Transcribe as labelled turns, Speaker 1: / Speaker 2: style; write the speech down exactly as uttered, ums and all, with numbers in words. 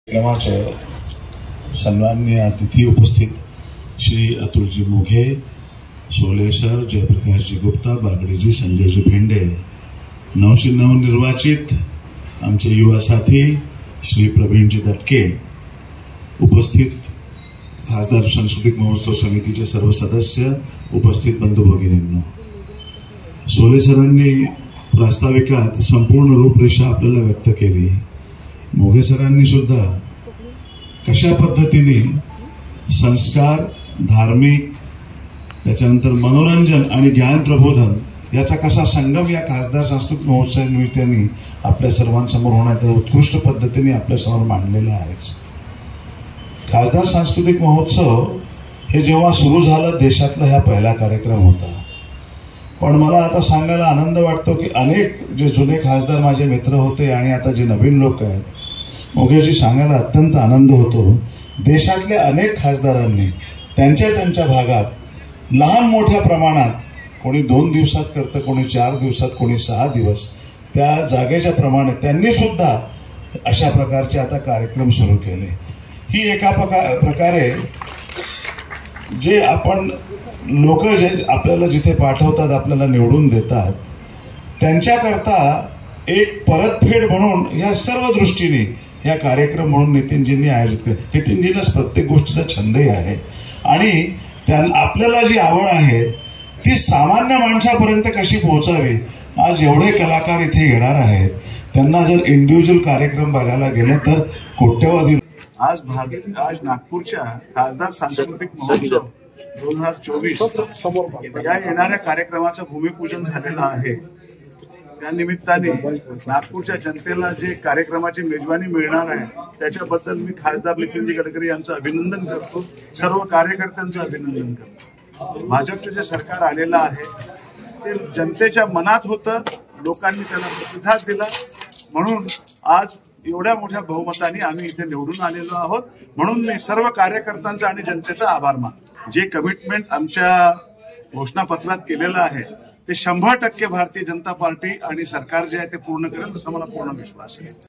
Speaker 1: कार्यक्रमाचे सन्माननीय अतिथी उपस्थित श्री अतुलजी मोघे, सोले सर, जयप्रकाशजी गुप्ता, बागडेजी, संजयजी भेंडे, नवशी नवनिर्वाचित आमचे युवा साथी श्री प्रवीणजी दटके, उपस्थित खासदार सांस्कृतिक महोत्सव समितीचे सर्व सदस्य, उपस्थित बंधू भगिनींनो, सोले सरांनी प्रास्ताविकात संपूर्ण रूपरेषा आपल्याला व्यक्त केली। मोघे सरांनी सुद्धा कशा पद्धतीने संस्कार, धार्मिक, त्याच्यानंतर मनोरंजन आणि ज्ञान प्रबोधन याचा कसा संगम या खासदार सांस्कृतिक महोत्सव निमित्ताने आपल्या सर्वांसमोर होण्यात उत्कृष्ट पद्धतीने आपल्यासमोर मांडलेला आहे। खासदार सांस्कृतिक महोत्सव हे जेव्हा सुरू झालं देशातला हा पहिला कार्यक्रम होता, पण मला आता सांगायला आनंद वाटतो की अनेक जे जुने खासदार माझे मित्र होते आणि आता जे नवीन लोक आहेत, मोघेजी सांगायला अत्यंत आनंद होतो, देशातल्या अनेक खासदारांनी त्यांच्या त्यांच्या भागात लहान मोठ्या प्रमाणात, कोणी दोन दिवसात करतं, कोणी चार दिवसात, कोणी सहा दिवस, त्या जागेच्या प्रमाणे त्यांनी सुद्धा अशा प्रकारचे आता कार्यक्रम सुरू केले। ही एका प्रकारे जे आपण लोक जे आपल्याला जिथे पाठवतात, आपल्याला निवडून देतात, त्यांच्याकरता एक परतफेड म्हणून या सर्व दृष्टीने या कार्यक्रम म्हणून नितीनजींनी आयोजित केले। नितीनजींना प्रत्येक गोष्टीचा छंदही आहे आणि त्यांना आपल्याला जी आवड आहे ती सामान्य माणसापर्यंत कशी पोहोचावी। आज एवढे कलाकार इथे येणार आहेत, त्यांना जर इंडिव्हिज्युअल कार्यक्रम बघायला गेलं तर कोट्यवधी। आज भारत आज नागपूरच्या खासदार सांस्कृतिक महोत्सव दोन हजार चोवीस या येणाऱ्या कार्यक्रमाचं भूमिपूजन झालेलं आहे। त्या निमित्ताने नागपूरच्या जनतेला जे कार्यक्रमाची मेजवानी मिळणार आहे त्याच्याबद्दल मी खासदार नितीनजी गडकरी यांचं अभिनंदन करतो, सर्व कार्यकर्त्यांचं अभिनंदन करतो। भाजपचे जे सरकार आलेलं आहे ते जनतेच्या मनात होतं, लोकांनी त्याला प्रतिसाद दिला, म्हणून आज एवढ्या मोठ्या बहुमताने आम्ही इथे निवडून आलेलो आहोत। म्हणून मी सर्व कार्यकर्त्यांचा आणि जनतेचा आभार मानतो। जे कमिटमेंट आमच्या घोषणापत्रात केलेलं आहे ते शंभर टक्के भारतीय जनता पार्टी आणि सरकार जे आहे ते पूर्ण करेल, असा मला पूर्ण विश्वास आहे।